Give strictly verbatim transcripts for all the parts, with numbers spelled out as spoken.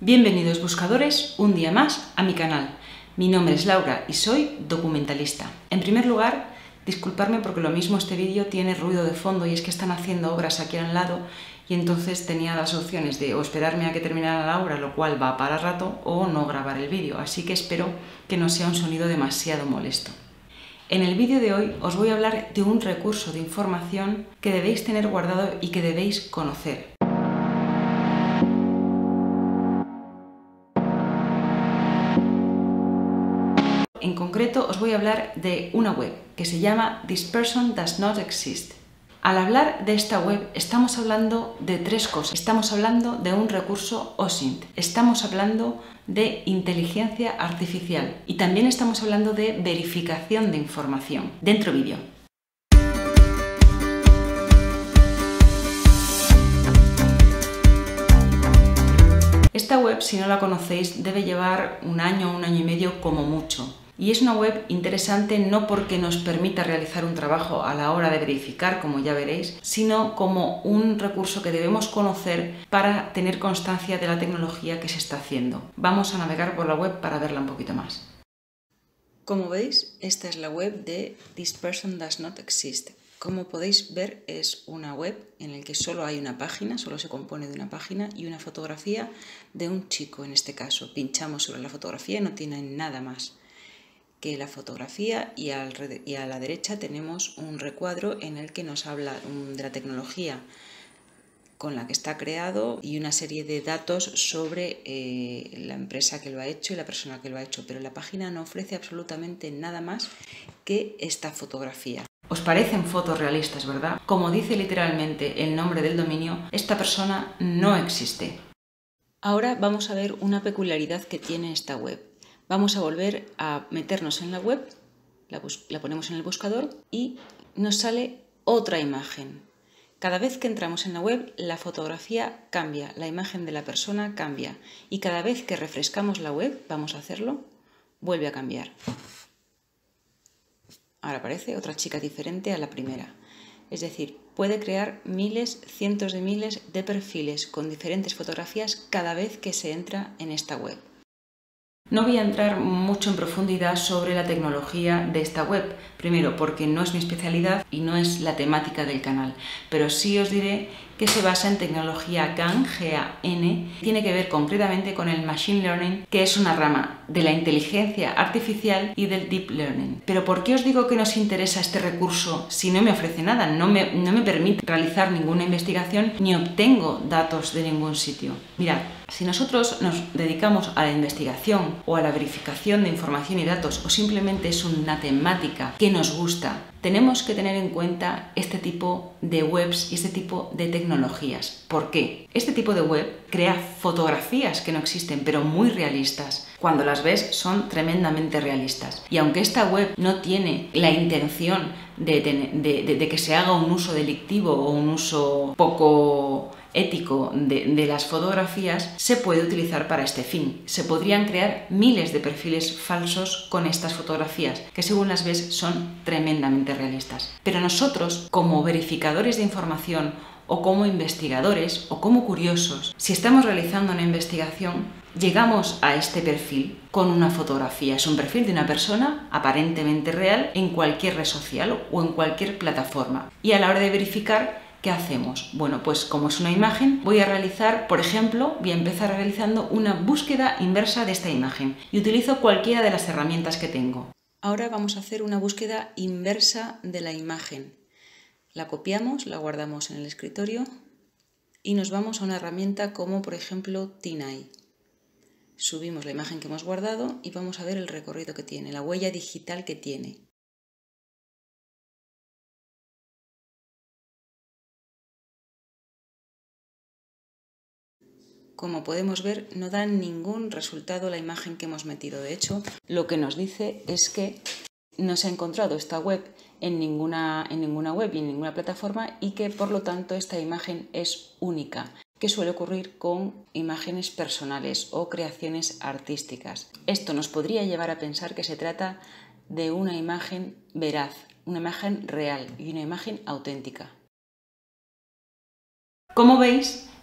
Bienvenidos buscadores un día más a mi canal. Mi nombre es Laura y soy documentalista. En primer lugar, disculparme porque lo mismo este vídeo tiene ruido de fondo y es que están haciendo obras aquí al lado y entonces tenía las opciones de o esperarme a que terminara la obra, lo cual va para rato, o no grabar el vídeo, así que espero que no sea un sonido demasiado molesto. En el vídeo de hoy os voy a hablar de un recurso de información que debéis tener guardado y que debéis conocer. En concreto os voy a hablar de una web que se llama This Person Does Not Exist. Al hablar de esta web estamos hablando de tres cosas. Estamos hablando de un recurso O S I N T, estamos hablando de inteligencia artificial y también estamos hablando de verificación de información. Dentro vídeo. Esta web, si no la conocéis, debe llevar un año, un año y medio como mucho. Y es una web interesante no porque nos permita realizar un trabajo a la hora de verificar, como ya veréis, sino como un recurso que debemos conocer para tener constancia de la tecnología que se está haciendo. Vamos a navegar por la web para verla un poquito más. Como veis, esta es la web de This Person Does Not Exist. Como podéis ver, es una web en la que solo hay una página, solo se compone de una página y una fotografía de un chico en este caso. Pinchamos sobre la fotografía y no tiene nada más que la fotografía y, al, y a la derecha tenemos un recuadro en el que nos habla de la tecnología con la que está creado y una serie de datos sobre eh, la empresa que lo ha hecho y la persona que lo ha hecho, pero la página no ofrece absolutamente nada más que esta fotografía. ¿Os parecen fotos realistas, verdad? Como dice literalmente el nombre del dominio, esta persona no existe. Ahora vamos a ver una peculiaridad que tiene esta web. Vamos a volver a meternos en la web, la, la ponemos en el buscador y nos sale otra imagen. Cada vez que entramos en la web, la fotografía cambia, la imagen de la persona cambia y cada vez que refrescamos la web, vamos a hacerlo, vuelve a cambiar. Ahora aparece otra chica diferente a la primera. Es decir, puede crear miles, cientos de miles de perfiles con diferentes fotografías cada vez que se entra en esta web. No voy a entrar mucho en profundidad sobre la tecnología de esta web, primero porque no es mi especialidad y no es la temática del canal, pero sí os diré que se basa en tecnología GAN, G A N, tiene que ver concretamente con el Machine Learning, que es una rama de la inteligencia artificial y del Deep Learning. Pero ¿por qué os digo que nos interesa este recurso si no me ofrece nada? No me, no me permite realizar ninguna investigación ni obtengo datos de ningún sitio. Mirad, si nosotros nos dedicamos a la investigación o a la verificación de información y datos o simplemente es una temática que nos gusta, tenemos que tener en cuenta este tipo de webs y este tipo de tecnologías. ¿Por qué? Este tipo de web crea fotografías que no existen, pero muy realistas. Cuando las ves son tremendamente realistas. Y aunque esta web no tiene la intención de, de, de, de que se haga un uso delictivo o un uso poco ético de, de las fotografías, se puede utilizar para este fin. Se podrían crear miles de perfiles falsos con estas fotografías, que según las ves son tremendamente realistas. Pero nosotros, como verificadores de información o como investigadores o como curiosos, si estamos realizando una investigación, llegamos a este perfil con una fotografía. Es un perfil de una persona aparentemente real en cualquier red social o en cualquier plataforma. Y a la hora de verificar, ¿qué hacemos? Bueno, pues como es una imagen, voy a realizar, por ejemplo, voy a empezar realizando una búsqueda inversa de esta imagen y utilizo cualquiera de las herramientas que tengo. Ahora vamos a hacer una búsqueda inversa de la imagen. La copiamos, la guardamos en el escritorio y nos vamos a una herramienta como, por ejemplo, TinEye. Subimos la imagen que hemos guardado y vamos a ver el recorrido que tiene, la huella digital que tiene. Como podemos ver, no da ningún resultado la imagen que hemos metido. De hecho, lo que nos dice es que no se ha encontrado esta web en ninguna, en ninguna web y en ninguna plataforma y que, por lo tanto, esta imagen es única, que suele ocurrir con imágenes personales o creaciones artísticas. Esto nos podría llevar a pensar que se trata de una imagen veraz, una imagen real y una imagen auténtica. Como veis,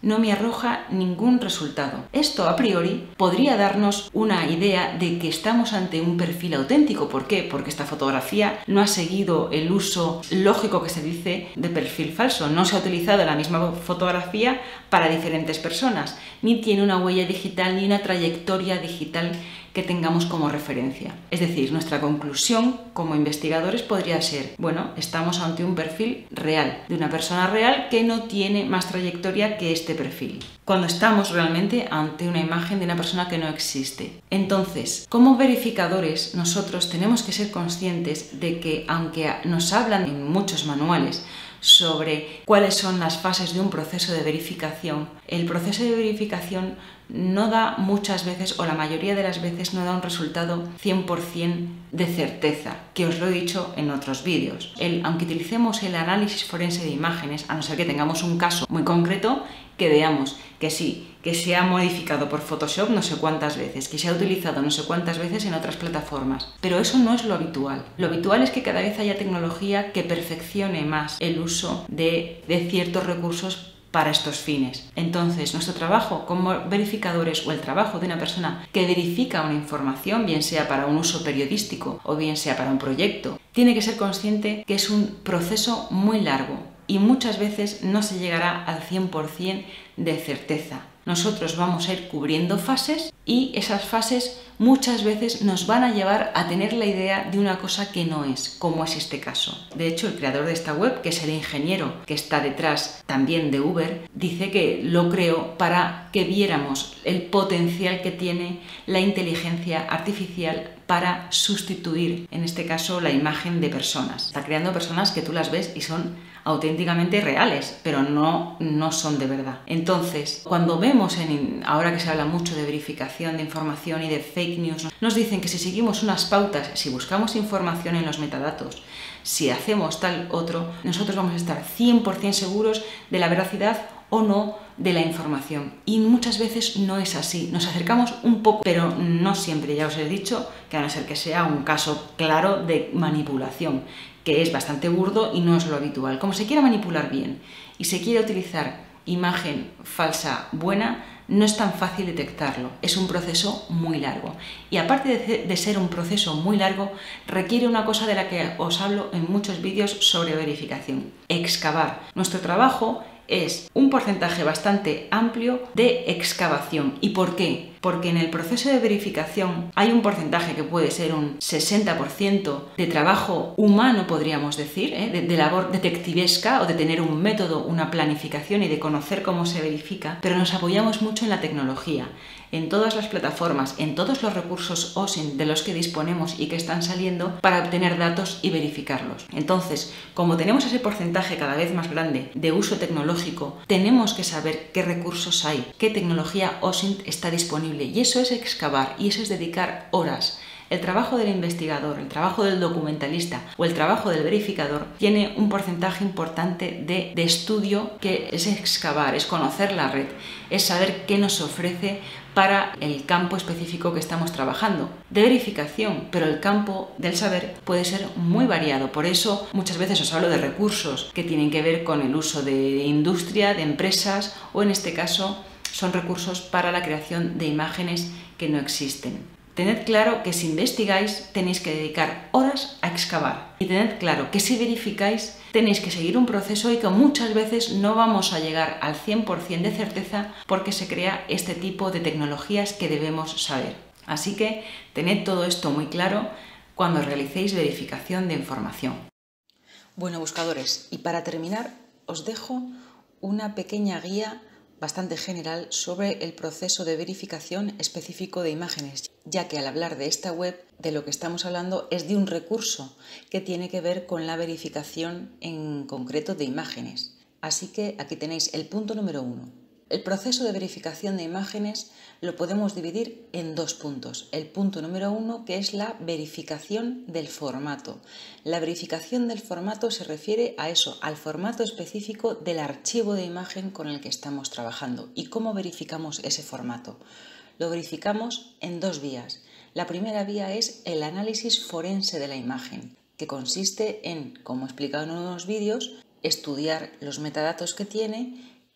no me arroja ningún resultado. Esto a priori podría darnos una idea de que estamos ante un perfil auténtico. ¿Por qué? Porque esta fotografía no ha seguido el uso lógico que se dice de perfil falso. No se ha utilizado la misma fotografía para diferentes personas, ni tiene una huella digital ni una trayectoria digital que tengamos como referencia. Es decir, nuestra conclusión como investigadores podría ser, bueno, estamos ante un perfil real, de una persona real que no tiene más trayectoria que este perfil, cuando estamos realmente ante una imagen de una persona que no existe. Entonces, como verificadores, nosotros tenemos que ser conscientes de que, aunque nos hablan en muchos manuales sobre cuáles son las fases de un proceso de verificación, el proceso de verificación no da muchas veces, o la mayoría de las veces, no da un resultado cien por cien de certeza, que os lo he dicho en otros vídeos. El, aunque utilicemos el análisis forense de imágenes, a no ser que tengamos un caso muy concreto, que veamos que sí, que se ha modificado por Photoshop no sé cuántas veces, que se ha utilizado no sé cuántas veces en otras plataformas. Pero eso no es lo habitual. Lo habitual es que cada vez haya tecnología que perfeccione más el uso de, de ciertos recursos para estos fines. Entonces, nuestro trabajo como verificadores o el trabajo de una persona que verifica una información, bien sea para un uso periodístico o bien sea para un proyecto, tiene que ser consciente que es un proceso muy largo y muchas veces no se llegará al cien por cien de certeza. Nosotros vamos a ir cubriendo fases y esas fases muchas veces nos van a llevar a tener la idea de una cosa que no es, como es este caso. De hecho, el creador de esta web, que es el ingeniero que está detrás también de Uber, dice que lo creó para que viéramos el potencial que tiene la inteligencia artificial para sustituir, en este caso, la imagen de personas. Está creando personas que tú las ves y son auténticamente reales, pero no, no son de verdad. Entonces, cuando vemos, en, ahora que se habla mucho de verificación de información y de fake news, nos dicen que si seguimos unas pautas, si buscamos información en los metadatos, si hacemos tal otro, nosotros vamos a estar cien por cien seguros de la veracidad o no de la información. Y muchas veces no es así. Nos acercamos un poco, pero no siempre. Ya os he dicho que a no ser que sea un caso claro de manipulación, que es bastante burdo y no es lo habitual. Como se quiera manipular bien y se quiere utilizar imagen falsa buena, no es tan fácil detectarlo. Es un proceso muy largo. Y aparte de, de ser un proceso muy largo, requiere una cosa de la que os hablo en muchos vídeos sobre verificación: excavar. Nuestro trabajo es un porcentaje bastante amplio de excavación. ¿Y por qué? Porque en el proceso de verificación hay un porcentaje que puede ser un sesenta por ciento de trabajo humano, podríamos decir, ¿eh? de, de labor detectivesca o de tener un método, una planificación y de conocer cómo se verifica, pero nos apoyamos mucho en la tecnología, en todas las plataformas, en todos los recursos O S I N de los que disponemos y que están saliendo para obtener datos y verificarlos. Entonces, como tenemos ese porcentaje cada vez más grande de uso tecnológico, tenemos que saber qué recursos hay, qué tecnología O S I N está disponible. Y eso es excavar, y eso es dedicar horas. El trabajo del investigador, el trabajo del documentalista o el trabajo del verificador tiene un porcentaje importante de, de estudio, que es excavar, es conocer la red, es saber qué nos ofrece para el campo específico que estamos trabajando. De verificación, pero el campo del saber puede ser muy variado. Por eso muchas veces os hablo de recursos que tienen que ver con el uso de industria, de empresas, o en este caso son recursos para la creación de imágenes que no existen. Tened claro que si investigáis tenéis que dedicar horas a excavar, y tened claro que si verificáis tenéis que seguir un proceso y que muchas veces no vamos a llegar al cien por cien de certeza porque se crea este tipo de tecnologías que debemos saber. Así que tened todo esto muy claro cuando realicéis verificación de información. Bueno, buscadores, y para terminar os dejo una pequeña guía bastante general sobre el proceso de verificación específico de imágenes, ya que al hablar de esta web, de lo que estamos hablando es de un recurso que tiene que ver con la verificación en concreto de imágenes. Así que aquí tenéis el punto número uno. El proceso de verificación de imágenes lo podemos dividir en dos puntos. El punto número uno, que es la verificación del formato. La verificación del formato se refiere a eso, al formato específico del archivo de imagen con el que estamos trabajando. ¿Y cómo verificamos ese formato? Lo verificamos en dos vías. La primera vía es el análisis forense de la imagen, que consiste en, como he explicado en unos vídeos, estudiar los metadatos que tiene,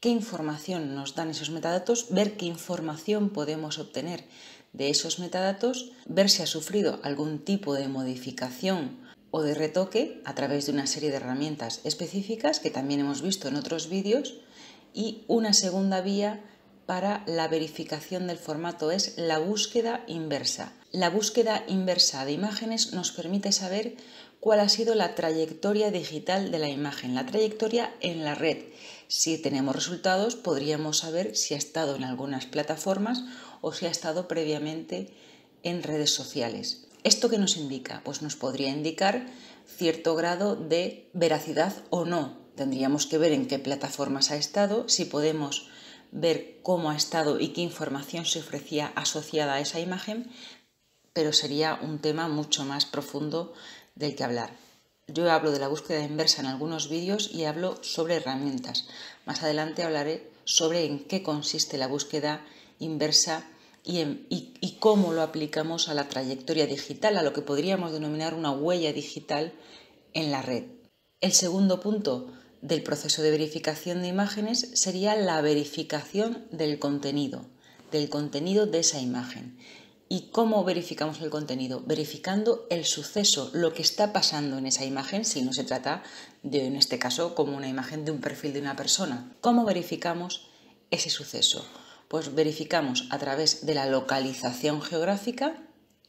qué información nos dan esos metadatos, ver qué información podemos obtener de esos metadatos, ver si ha sufrido algún tipo de modificación o de retoque a través de una serie de herramientas específicas que también hemos visto en otros vídeos, y una segunda vía para la verificación del formato es la búsqueda inversa. La búsqueda inversa de imágenes nos permite saber cuál ha sido la trayectoria digital de la imagen, la trayectoria en la red. Si tenemos resultados, podríamos saber si ha estado en algunas plataformas o si ha estado previamente en redes sociales. ¿Esto qué nos indica? Pues nos podría indicar cierto grado de veracidad o no. Tendríamos que ver en qué plataformas ha estado, si podemos ver cómo ha estado y qué información se ofrecía asociada a esa imagen, pero sería un tema mucho más profundo del que hablar. Yo hablo de la búsqueda inversa en algunos vídeos y hablo sobre herramientas. Más adelante hablaré sobre en qué consiste la búsqueda inversa y, en, y, y cómo lo aplicamos a la trayectoria digital, a lo que podríamos denominar una huella digital en la red. El segundo punto del proceso de verificación de imágenes sería la verificación del contenido, del contenido de esa imagen. ¿Y cómo verificamos el contenido? Verificando el suceso, lo que está pasando en esa imagen, si no se trata de, en este caso, como una imagen de un perfil de una persona. ¿Cómo verificamos ese suceso? Pues verificamos a través de la localización geográfica,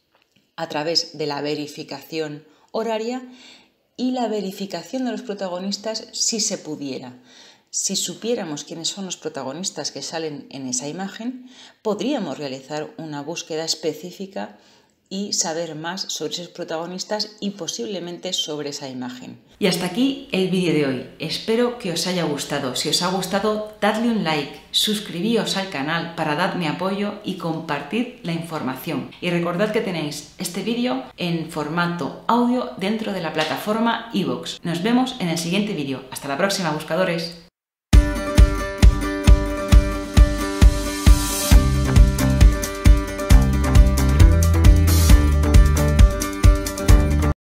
a través de la verificación horaria y la verificación de los protagonistas si se pudiera. Si supiéramos quiénes son los protagonistas que salen en esa imagen, podríamos realizar una búsqueda específica y saber más sobre esos protagonistas y posiblemente sobre esa imagen. Y hasta aquí el vídeo de hoy. Espero que os haya gustado. Si os ha gustado, dadle un like, suscribíos al canal para darme apoyo y compartir la información. Y recordad que tenéis este vídeo en formato audio dentro de la plataforma iVoox. Nos vemos en el siguiente vídeo. Hasta la próxima, buscadores.